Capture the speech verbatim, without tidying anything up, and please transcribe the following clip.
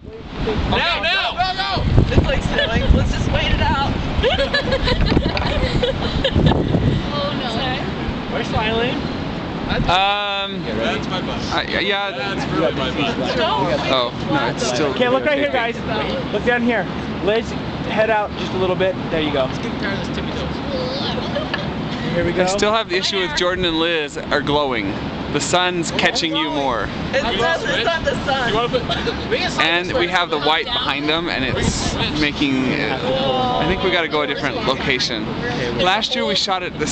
Now, now! Go, go! It's like snowing. Let's just wait it out. Oh no. We're smiling. Um, That's my butt. uh, yeah. That's really my butt. Oh, no, it's still. Okay, look right here, guys. Look down here. Liz, head out just a little bit. There you go. Here we go. I still have the issue with Jordan and Liz are glowing. The sun's catching you more. It's not, it's not the sun. You want to put? And we have the white behind them, and it's making. I think we got to go a different location. Last year we shot at the